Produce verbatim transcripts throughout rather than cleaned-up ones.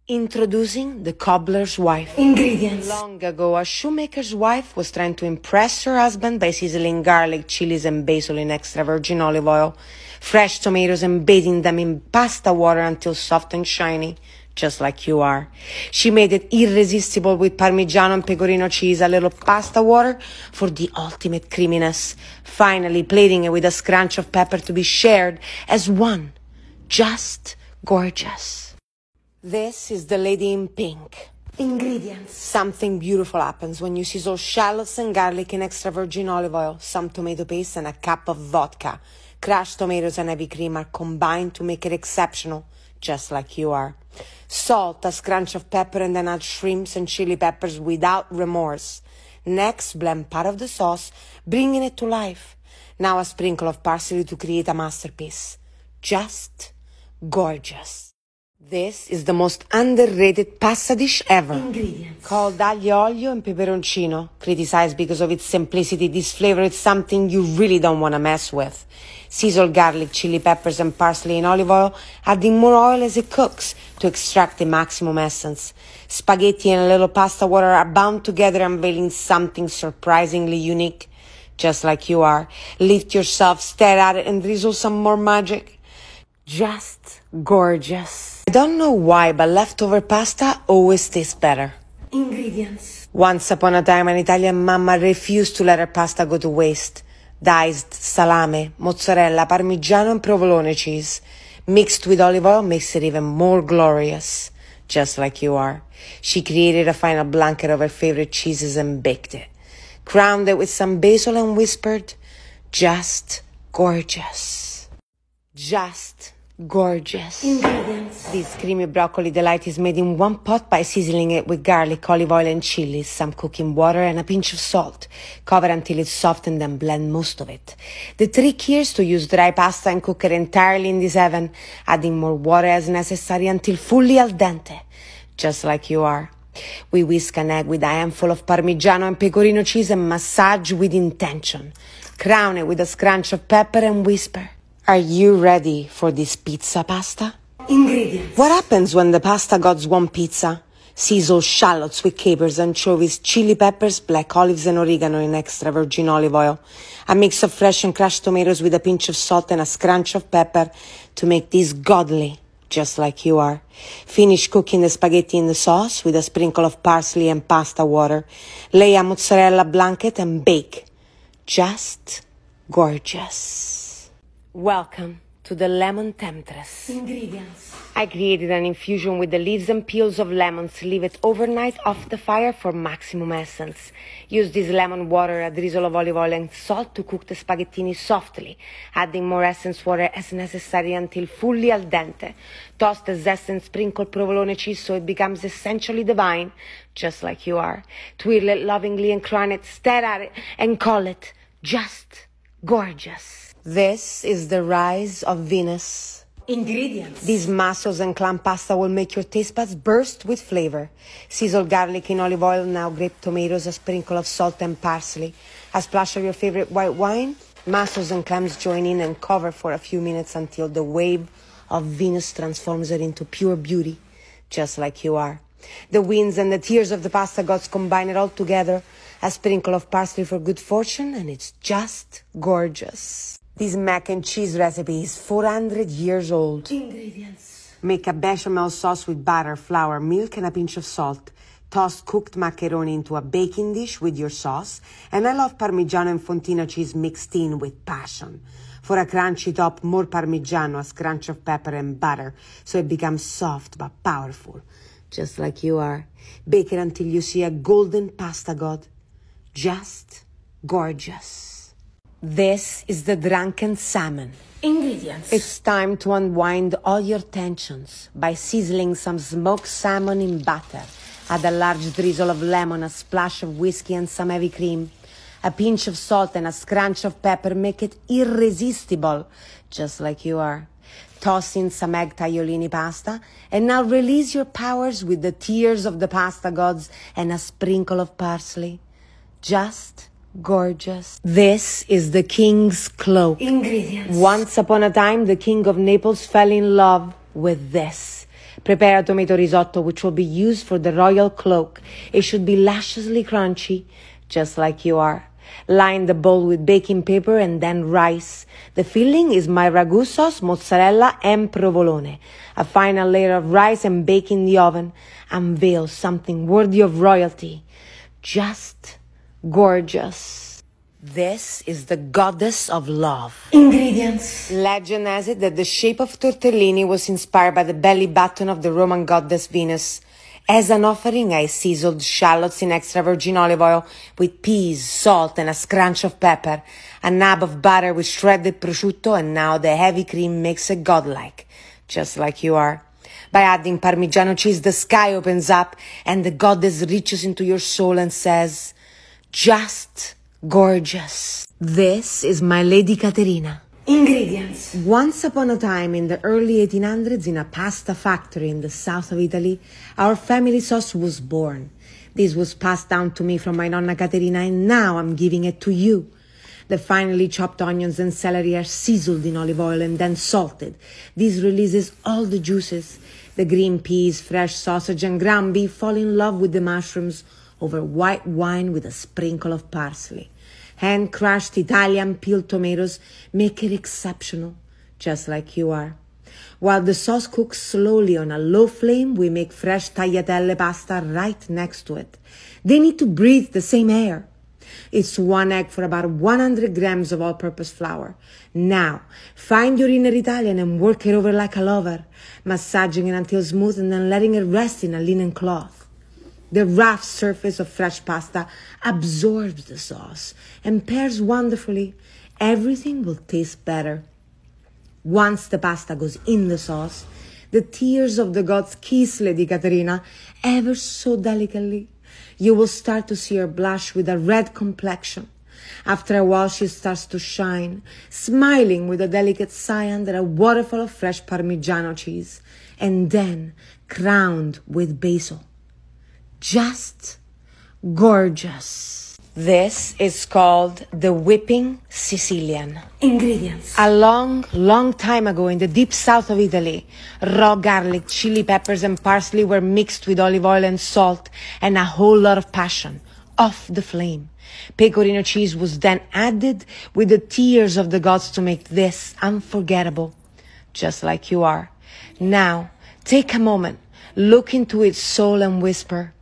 Introducing the cobbler's wife. Ingredients. Long ago, a shoemaker's wife was trying to impress her husband by sizzling garlic, chilies, and basil in extra virgin olive oil, fresh tomatoes, and bathing them in pasta water until soft and shiny, just like you are. She made it irresistible with Parmigiano and Pecorino cheese, a little pasta water for the ultimate creaminess, finally plating it with a scrunch of pepper to be shared as one. Just gorgeous. This is the lady in pink. Ingredients. Something beautiful happens when you sizzle shallots and garlic in extra virgin olive oil, some tomato paste, and a cup of vodka. Crushed tomatoes and heavy cream are combined to make it exceptional, just like you are. Salt, a scrunch of pepper, and then add shrimps and chili peppers without remorse. Next, blend part of the sauce, bringing it to life. Now a sprinkle of parsley to create a masterpiece. Just gorgeous. This is the most underrated pasta dish ever. Ingredients. Called aglio olio and peperoncino. Criticized because of its simplicity, this flavor is something you really don't want to mess with. Sizzle garlic, chili peppers, and parsley in olive oil, adding more oil as it cooks to extract the maximum essence. Spaghetti and a little pasta water are bound together, unveiling something surprisingly unique. Just like you are. Lift yourself, stare at it, and drizzle some more magic. Just gorgeous. I don't know why, but leftover pasta always tastes better. Ingredients. Once upon a time, an Italian mama refused to let her pasta go to waste. Diced salame, mozzarella, parmigiano, and provolone cheese. Mixed with olive oil makes it even more glorious. Just like you are. She created a final blanket of her favorite cheeses and baked it. Crowned it with some basil and whispered, just gorgeous. Just gorgeous. Ingredients. This creamy broccoli delight is made in one pot by sizzling it with garlic, olive oil, and chilies, some cooking water, and a pinch of salt. Cover until it's soft and then blend most of it. The trick here is to use dry pasta and cook it entirely in this oven, adding more water as necessary until fully al dente, just like you are. We whisk an egg with a handful of Parmigiano and Pecorino cheese and massage with intention. Crown it with a scrunch of pepper and whisper, are you ready for this pizza pasta? Ingredients. What happens when the pasta gods want pizza? Sizzle shallots with capers, anchovies, chili peppers, black olives, and oregano in extra virgin olive oil. A mix of fresh and crushed tomatoes with a pinch of salt and a scrunch of pepper to make this godly, just like you are. Finish cooking the spaghetti in the sauce with a sprinkle of parsley and pasta water. Lay a mozzarella blanket and bake. Just gorgeous. Welcome to the Lemon Temptress. Ingredients. I created an infusion with the leaves and peels of lemons. Leave it overnight off the fire for maximum essence. Use this lemon water, a drizzle of olive oil, and salt to cook the spaghettini softly, adding more essence water as necessary until fully al dente. Toss the zest and sprinkle provolone cheese so it becomes essentially divine, just like you are. Twirl it lovingly and crown it, stare at it, and call it just gorgeous. This is the rise of Venus. Ingredients. These mussels and clam pasta will make your taste buds burst with flavor. Sizzle garlic in olive oil, now grape tomatoes, a sprinkle of salt and parsley. A splash of your favorite white wine. Mussels and clams join in and cover for a few minutes until the wave of Venus transforms it into pure beauty, just like you are. The winds and the tears of the pasta gods combine it all together. A sprinkle of parsley for good fortune, and it's just gorgeous. This mac and cheese recipe is four hundred years old. Ingredients. Make a bechamel sauce with butter, flour, milk, and a pinch of salt. Toss cooked macaroni into a baking dish with your sauce. And I love Parmigiano and Fontino cheese mixed in with passion. For a crunchy top, more Parmigiano, a scrunch of pepper and butter, so it becomes soft but powerful, just like you are. Bake it until you see a golden pasta god. Just gorgeous. This is the drunken salmon. Ingredients. It's time to unwind all your tensions by sizzling some smoked salmon in butter. Add a large drizzle of lemon, a splash of whiskey, and some heavy cream. A pinch of salt and a scrunch of pepper make it irresistible, just like you are. Toss in some egg tagliolini pasta, and now release your powers with the tears of the pasta gods and a sprinkle of parsley. Just gorgeous. This is the king's cloak. Ingredients. Once upon a time, the king of Naples fell in love with this. Prepare a tomato risotto which will be used for the royal cloak. It should be lusciously crunchy, just like you are. Line the bowl with baking paper and then rice. The filling is my ragu sauce, mozzarella, and provolone. A final layer of rice and bake in the oven. Unveil something worthy of royalty. Just gorgeous. This is the goddess of love. Ingredients. Legend has it that the shape of tortellini was inspired by the belly button of the Roman goddess Venus. As an offering, I seasoned shallots in extra virgin olive oil with peas, salt, and a scrunch of pepper, a nub of butter with shredded prosciutto, and now the heavy cream makes it godlike, just like you are. By adding Parmigiano cheese, the sky opens up, and the goddess reaches into your soul and says, just gorgeous. This is my Lady Caterina. Ingredients. Once upon a time, in the early eighteen hundreds, in a pasta factory in the south of Italy, our family sauce was born. This was passed down to me from my Nonna Caterina, and now I'm giving it to you. The finely chopped onions and celery are seasoned in olive oil and then salted. This releases all the juices. The green peas, fresh sausage, and ground beef fall in love with the mushrooms over white wine with a sprinkle of parsley. Hand-crushed Italian peeled tomatoes make it exceptional, just like you are. While the sauce cooks slowly on a low flame, we make fresh tagliatelle pasta right next to it. They need to breathe the same air. It's one egg for about one hundred grams of all-purpose flour. Now, find your inner Italian and work it over like a lover, massaging it until smooth and then letting it rest in a linen cloth. The rough surface of fresh pasta absorbs the sauce and pairs wonderfully. Everything will taste better. Once the pasta goes in the sauce, the tears of the gods kiss Lady Caterina ever so delicately. You will start to see her blush with a red complexion. After a while, she starts to shine, smiling with a delicate sigh under a waterfall of fresh Parmigiano cheese, and then crowned with basil. Just gorgeous. This is called the whipping Sicilian. Ingredients. A long, long time ago in the deep south of Italy, raw garlic, chili peppers, and parsley were mixed with olive oil and salt and a whole lot of passion off the flame. Pecorino cheese was then added with the tears of the gods to make this unforgettable, just like you are. Now, take a moment, look into its soul and whisper,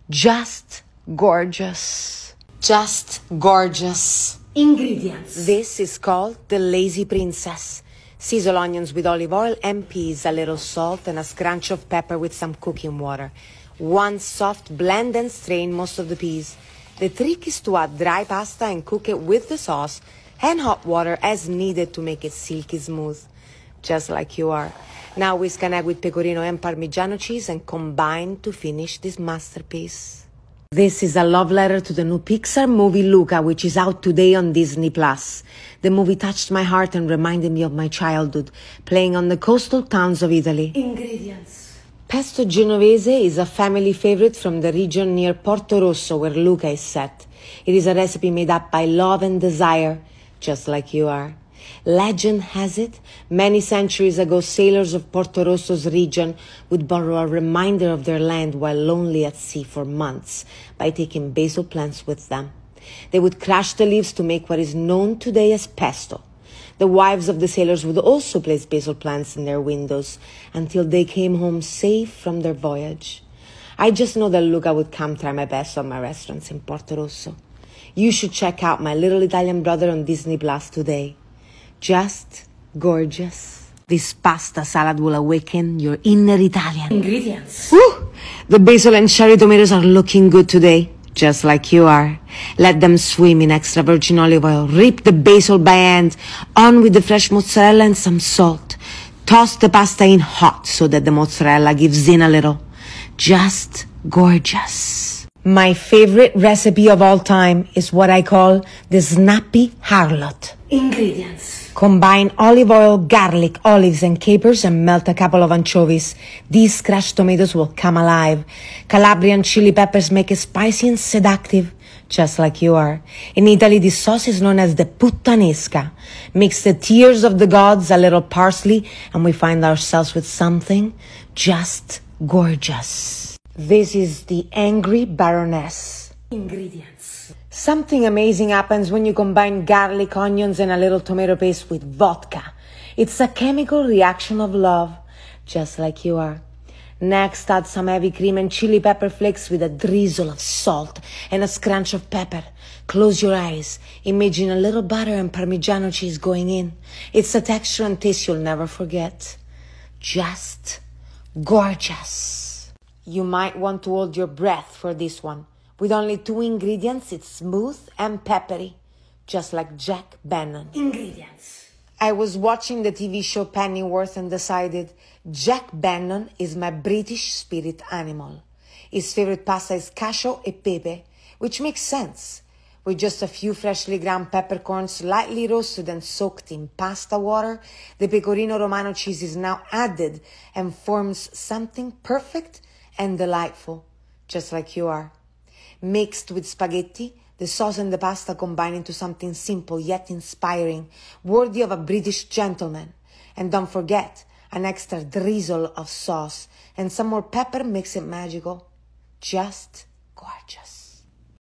just gorgeous. Just gorgeous. Ingredients. This is called the Lazy Princess. Sizzle onions with olive oil and peas, a little salt, and a scrunch of pepper with some cooking water. Once soft, blend and strain most of the peas. The trick is to add dry pasta and cook it with the sauce and hot water as needed to make it silky smooth, just like you are. Now whisk an egg with pecorino and Parmigiano cheese and combine to finish this masterpiece. This is a love letter to the new Pixar movie Luca, which is out today on Disney plus. The movie touched my heart and reminded me of my childhood, playing on the coastal towns of Italy. Ingredients. Pesto Genovese is a family favorite from the region near Porto Rosso, where Luca is set. It is a recipe made up by love and desire, just like you are. Legend has it, many centuries ago, sailors of Porto Rosso's region would borrow a reminder of their land while lonely at sea for months by taking basil plants with them. They would crush the leaves to make what is known today as pesto. The wives of the sailors would also place basil plants in their windows until they came home safe from their voyage. I just know that Luca would come try my best on my restaurants in Porto Rosso. You should check out My Little Italian Brother on Disney plus today. Just gorgeous. This pasta salad will awaken your inner Italian. Ingredients. Woo! The basil and cherry tomatoes are looking good today, just like you are. Let them swim in extra virgin olive oil. Rip the basil by hand. On with the fresh mozzarella and some salt. Toss the pasta in hot so that the mozzarella gives in a little. Just gorgeous. My favorite recipe of all time is what I call the snappy harlot. Ingredients. Combine olive oil, garlic, olives, and capers and melt a couple of anchovies. These crushed tomatoes will come alive. Calabrian chili peppers make it spicy and seductive, just like you are. In Italy, this sauce is known as the puttanesca. Mix the tears of the gods, a little parsley, and we find ourselves with something just gorgeous. This is the Angry Baroness. Ingredients. Something amazing happens when you combine garlic, onions, and a little tomato paste with vodka. It's a chemical reaction of love, just like you are. Next, add some heavy cream and chili pepper flakes with a drizzle of salt and a scrunch of pepper. Close your eyes. Imagine a little butter and Parmigiano cheese going in. It's a texture and taste you'll never forget. Just gorgeous. You might want to hold your breath for this one. With only two ingredients, it's smooth and peppery, just like Jack Bannon. Ingredients. I was watching the T V show Pennyworth and decided Jack Bannon is my British spirit animal. His favorite pasta is cacio e pepe, which makes sense. With just a few freshly ground peppercorns lightly roasted and soaked in pasta water, the pecorino romano cheese is now added and forms something perfect and delightful, just like you are. Mixed with spaghetti, the sauce and the pasta combine into something simple yet inspiring, worthy of a British gentleman. And don't forget, an extra drizzle of sauce and some more pepper makes it magical. Just gorgeous.